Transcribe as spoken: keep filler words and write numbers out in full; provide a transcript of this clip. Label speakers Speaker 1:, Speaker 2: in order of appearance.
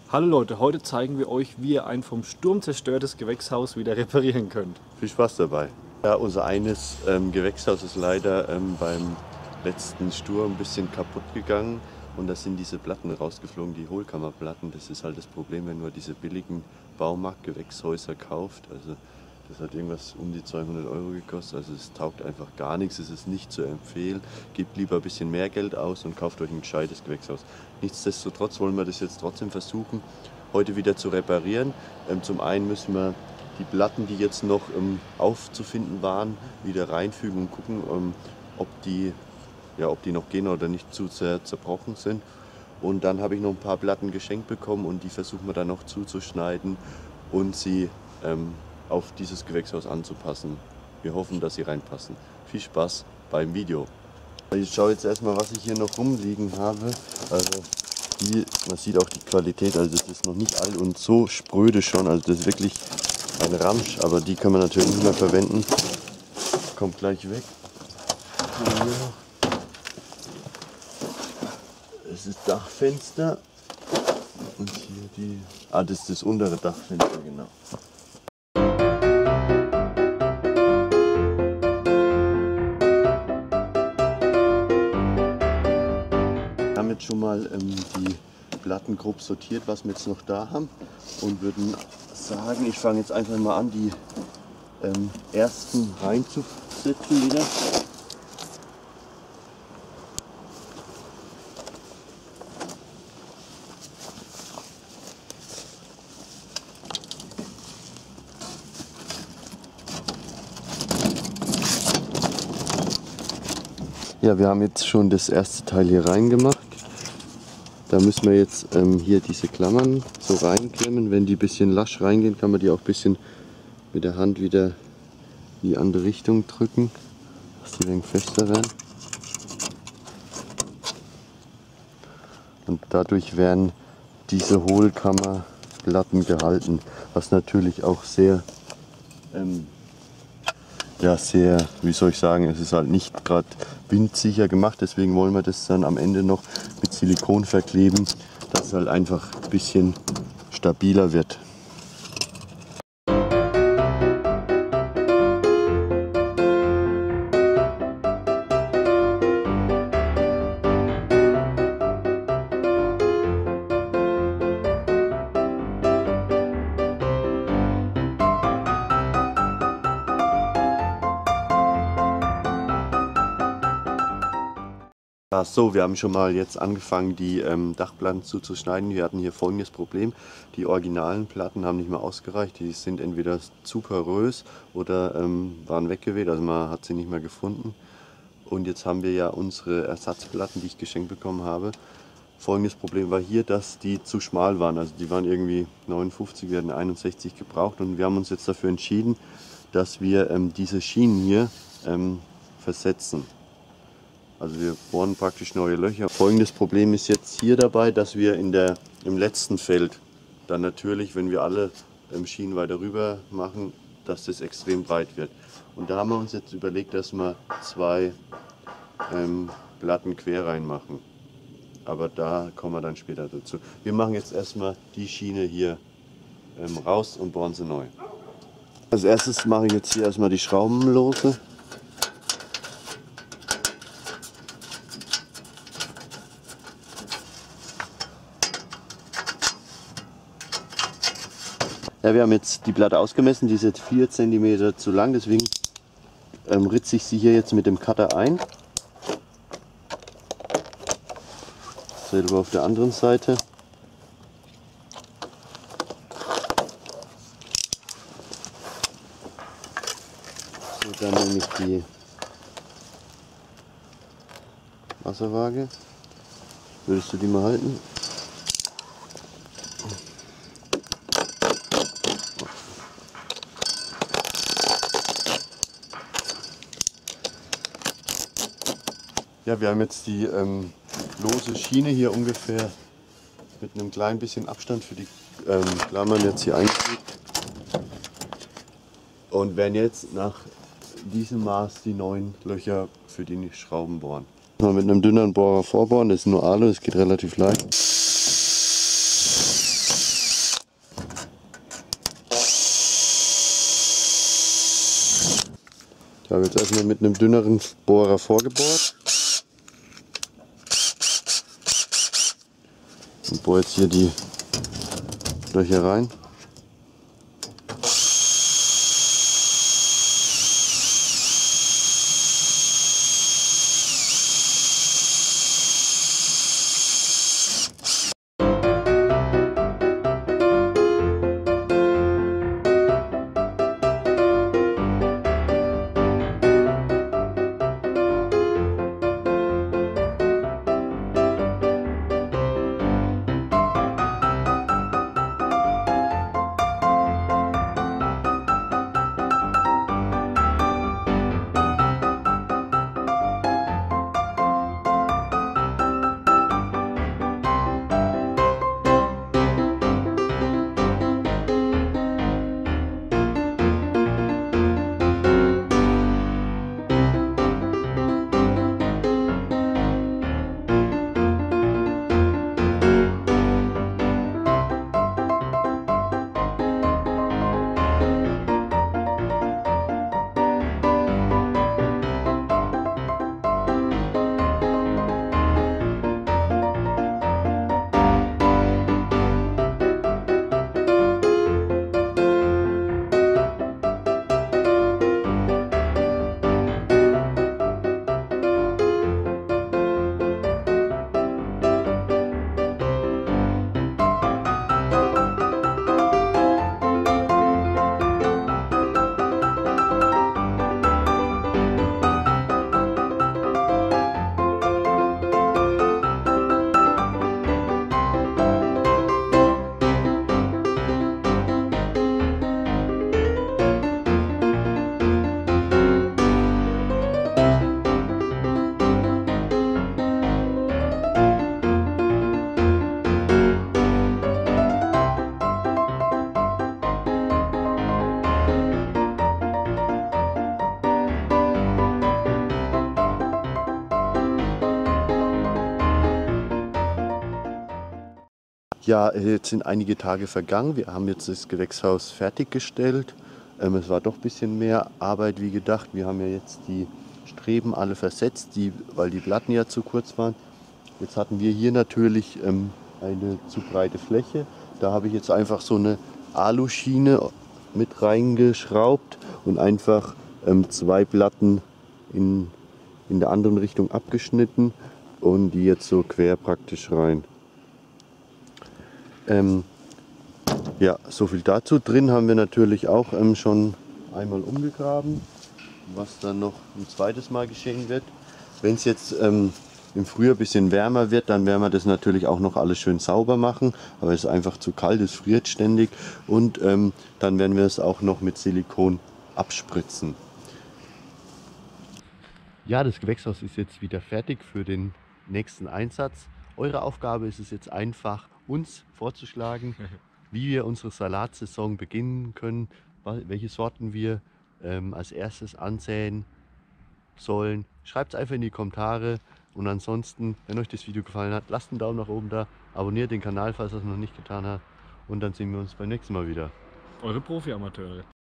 Speaker 1: Hallo Leute, heute zeigen wir euch, wie ihr ein vom Sturm zerstörtes Gewächshaus wieder reparieren könnt.
Speaker 2: Viel Spaß dabei. Ja, unser eines ähm, Gewächshaus ist leider ähm, beim letzten Sturm ein bisschen kaputt gegangen und da sind diese Platten rausgeflogen, die Hohlkammerplatten. Das ist halt das Problem, wenn man diese billigen Baumarktgewächshäuser kauft. Also das hat irgendwas um die zweihundert Euro gekostet, also es taugt einfach gar nichts, es ist nicht zu empfehlen. Gebt lieber ein bisschen mehr Geld aus und kauft euch ein gescheites Gewächshaus. Nichtsdestotrotz wollen wir das jetzt trotzdem versuchen, heute wieder zu reparieren. Ähm, zum einen müssen wir die Platten, die jetzt noch ähm, aufzufinden waren, wieder reinfügen und gucken, ähm, ob, die, ja, ob die noch gehen oder nicht zu sehr zerbrochen sind. Und dann habe ich noch ein paar Platten geschenkt bekommen und die versuchen wir dann noch zuzuschneiden und sie ähm, auf dieses Gewächshaus anzupassen. Wir hoffen, dass sie reinpassen. Viel Spaß beim Video. Ich schaue jetzt erstmal, was ich hier noch rumliegen habe. Also die, man sieht auch die Qualität, also das ist noch nicht alt und so spröde schon, also das ist wirklich ein Ramsch, aber die kann man natürlich nicht mehr verwenden. Kommt gleich weg. Es ist Dachfenster und hier die, ah, das ist das untere Dachfenster, genau. Wir haben jetzt schon mal ähm, die Platten grob sortiert, was wir jetzt noch da haben und würden sagen, ich fange jetzt einfach mal an, die ähm, ersten reinzusetzen wieder. Ja, wir haben jetzt schon das erste Teil hier reingemacht. Da müssen wir jetzt ähm, hier diese Klammern so reinklemmen. Wenn die ein bisschen lasch reingehen, kann man die auch ein bisschen mit der Hand wieder in die andere Richtung drücken, dass die ein wenig fester werden. Und dadurch werden diese Hohlkammerplatten gehalten, was natürlich auch sehr, ähm, ja sehr, wie soll ich sagen, es ist halt nicht gerade windsicher gemacht, deswegen wollen wir das dann am Ende noch mit Silikon verkleben, dass es halt einfach ein bisschen stabiler wird. So, wir haben schon mal jetzt angefangen, die ähm, Dachplatten zuzuschneiden. Wir hatten hier folgendes Problem: Die originalen Platten haben nicht mehr ausgereicht. Die sind entweder zu porös oder ähm, waren weggeweht, also man hat sie nicht mehr gefunden. Und jetzt haben wir ja unsere Ersatzplatten, die ich geschenkt bekommen habe. Folgendes Problem war hier, dass die zu schmal waren. Also die waren irgendwie neunundfünfzig, wir hatten einundsechzig gebraucht und wir haben uns jetzt dafür entschieden, dass wir ähm, diese Schienen hier ähm, versetzen. Also wir bohren praktisch neue Löcher. Folgendes Problem ist jetzt hier dabei, dass wir in der, im letzten Feld dann natürlich, wenn wir alle ähm, Schienen weiter rüber machen, dass das extrem breit wird. Und da haben wir uns jetzt überlegt, dass wir zwei ähm, Platten quer reinmachen. Aber da kommen wir dann später dazu. Wir machen jetzt erstmal die Schiene hier ähm, raus und bohren sie neu. Als erstes mache ich jetzt hier erstmal die Schrauben lose. Ja, wir haben jetzt die Platte ausgemessen, die ist jetzt vier Zentimeter zu lang, deswegen ähm, ritze ich sie hier jetzt mit dem Cutter ein. Selber auf der anderen Seite. So, dann nehme ich die Wasserwaage. Würdest du die mal halten? Ja, wir haben jetzt die ähm, lose Schiene hier ungefähr mit einem kleinen bisschen Abstand für die ähm, Klammern jetzt hier eingefügt und werden jetzt nach diesem Maß die neuen Löcher für die Schrauben bohren. Mal mit einem dünneren Bohrer vorbohren, das ist nur Alu, das geht relativ leicht. Ich habe jetzt erstmal mit einem dünneren Bohrer vorgebohrt. Und bohre jetzt hier die Löcher rein. Ja, jetzt sind einige Tage vergangen. Wir haben jetzt das Gewächshaus fertiggestellt. Ähm, es war doch ein bisschen mehr Arbeit wie gedacht. Wir haben ja jetzt die Streben alle versetzt, die, weil die Platten ja zu kurz waren. Jetzt hatten wir hier natürlich ähm, eine zu breite Fläche. Da habe ich jetzt einfach so eine Aluschiene mit reingeschraubt und einfach ähm, zwei Platten in, in der anderen Richtung abgeschnitten und die jetzt so quer praktisch rein. Ähm, ja, so viel dazu. Drin haben wir natürlich auch ähm, schon einmal umgegraben, was dann noch ein zweites Mal geschehen wird. Wenn es jetzt ähm, im Frühjahr ein bisschen wärmer wird, dann werden wir das natürlich auch noch alles schön sauber machen. Aber es ist einfach zu kalt, es friert ständig. Und ähm, dann werden wir es auch noch mit Silikon abspritzen. Ja, das Gewächshaus ist jetzt wieder fertig für den nächsten Einsatz. Eure Aufgabe ist es jetzt einfach, uns vorzuschlagen, wie wir unsere Salatsaison beginnen können, welche Sorten wir ähm, als erstes ansäen sollen. Schreibt es einfach in die Kommentare und ansonsten, wenn euch das Video gefallen hat, lasst einen Daumen nach oben da, abonniert den Kanal, falls ihr es noch nicht getan habt und dann sehen wir uns beim nächsten Mal wieder.
Speaker 1: Eure Profi-Amateure.